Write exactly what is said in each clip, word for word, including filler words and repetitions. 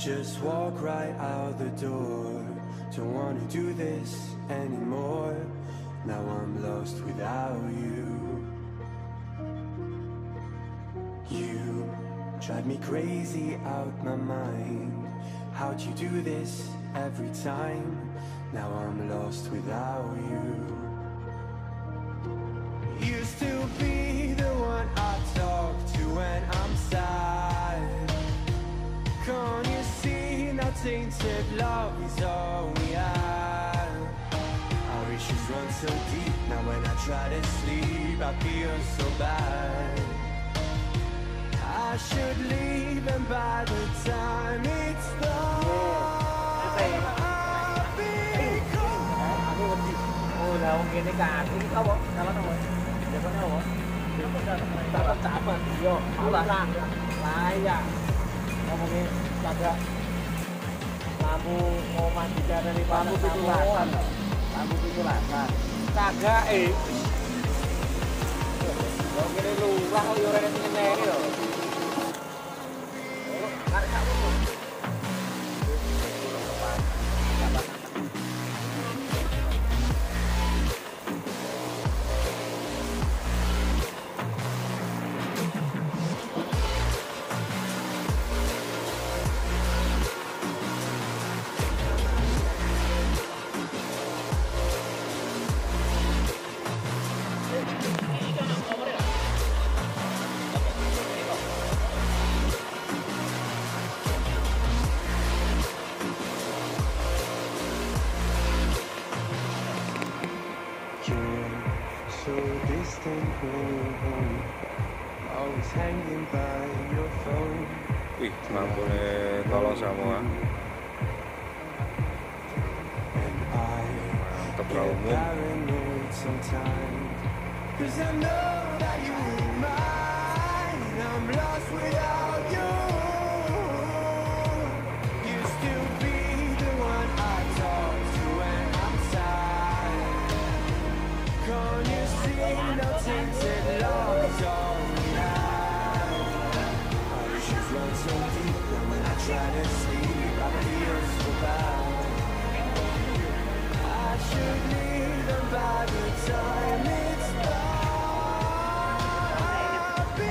just walk right out the door. Don't wanna do this anymore. Now I'm lost without you. You drive me crazy out my mind. How'd you do this every time? Now I'm lost without you. Used to be the one I talk to when I'm sad. Can't you see now tainted love is all we have? Our issues run so deep. Now when I try to sleep I feel so bad. I should leave and by the time it's done I'll be gone. Ôi là ông kia cái gà cái không á, sao bắt đầu rồi? Để con đâu á? Tao tao chạm mà, vô, bảo là lại ya. Kamu ini kagak lampu mau mandi dari lampu pitulasan, lampu pitulasan. Kagak eh. Yo kene lurah kok yo rene ngene lho. Karek kamu. So distant when you're home, always hanging by your phone. Wih, lampunya tolong semua. Mantap bro, paranoid sometimes, 'cause I know that you ain't mine. I'm lost without you. Used to be the one I talk to when I'm sad. Can't you see no tainted love is all we have? Our issues run so deep, and when I try to sleep I feel so bad. I should leave them by the time it's done. I'll be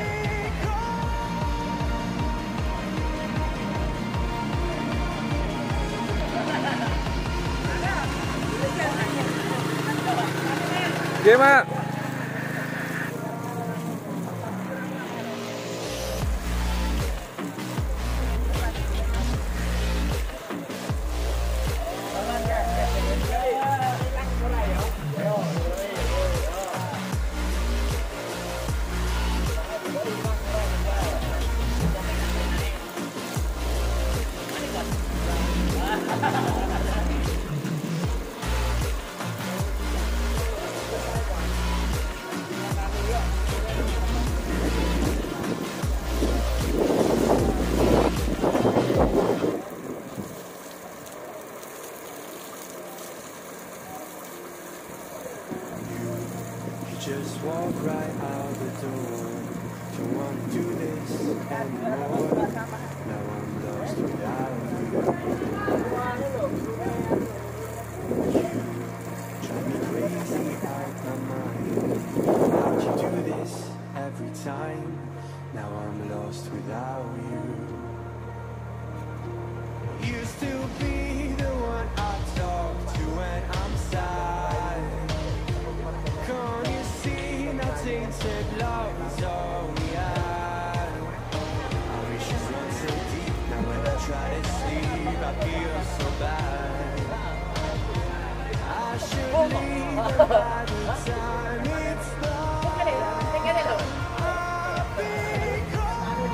gimana? Gimana? just walk right out the door. Don't want to do this anymore. Now I'm lost without you. You drive me crazy out my mind. How'd you do this every time? Now I'm lost without you. Used to be the one I talk to when I'm sad. Can't you see now tainted love is all we have? Our issues run so deep. Now when I try to sleep I feel so bad. I should leave by the time it's done. I'll be gone.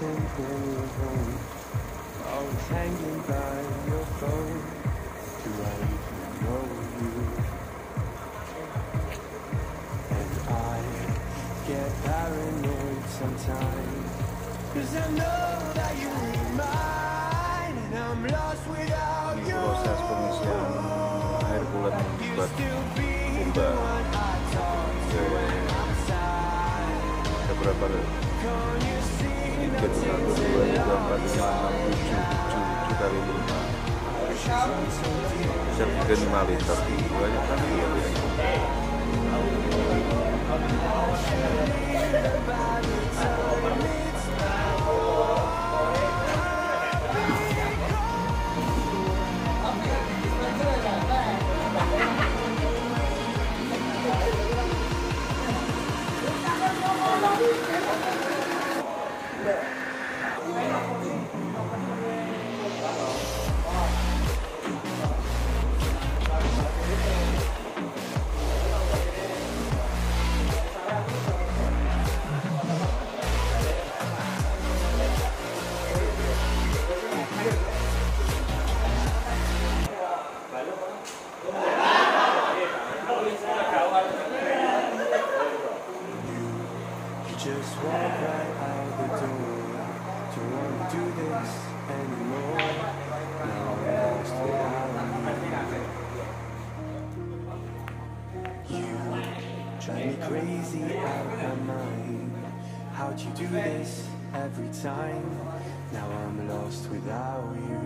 distant when you're home. Always hanging by your phone. Do I even know you? And I get paranoid sometimes, 'cause I know that you ain't mine, and I'm lost without you. Proses pengisian air bulan buat Kumba ada berapa tiket satu dua tiga empat lima enam tujuh tujuh tujuh kali lima bisa bikin lima liter banyak kan ya. Just walk right out the door. Don't wanna do this anymore. Now I'm lost without you. You drive me crazy out of my mind. How'd you do this every time? Now I'm lost without you.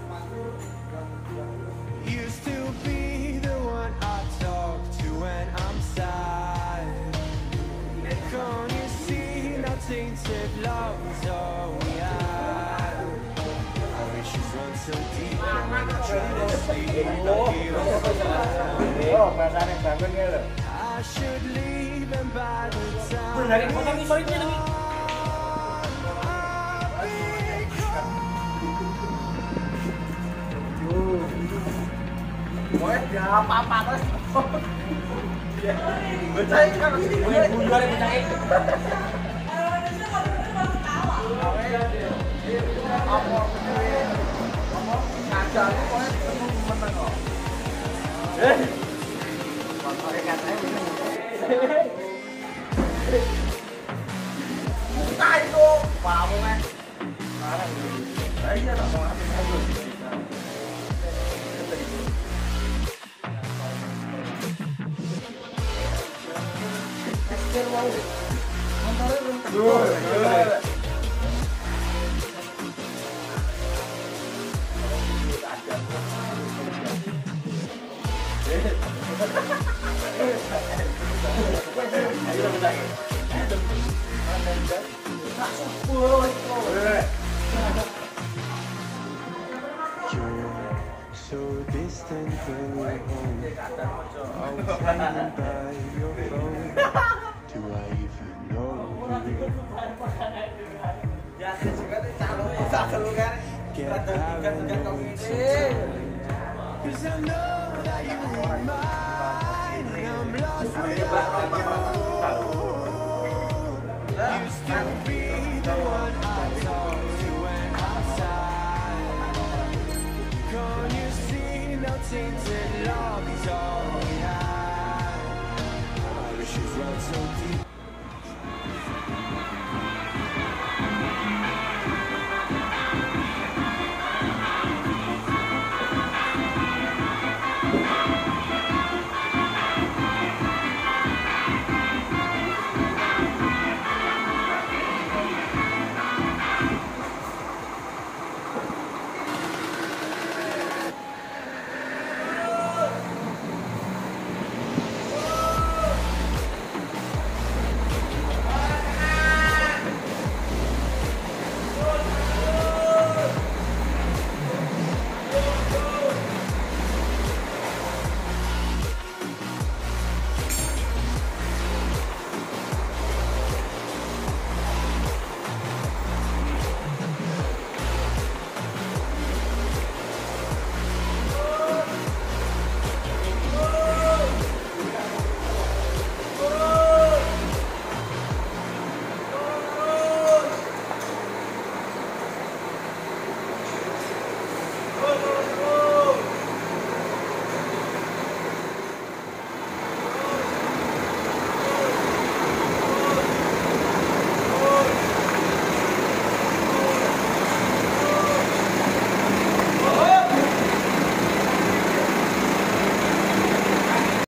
Used to be the one I talk to when I'm sad. Can't you see now tainted love is all we have? Our issues run so deep, and when I try to sleep, I feel so I should leave, and by the time apa-apa terus. Becain kan ini buyar becain. Apa ngajar kok ketemu meneng kok. Eh. Pakai kata ini. Tai itu, paham kan? Sekarang. Saya tak mau ambil dulu. So distant when we're home. Always hanging by your phone. Do I even know you? Get paranoid sometimes, 'cause I know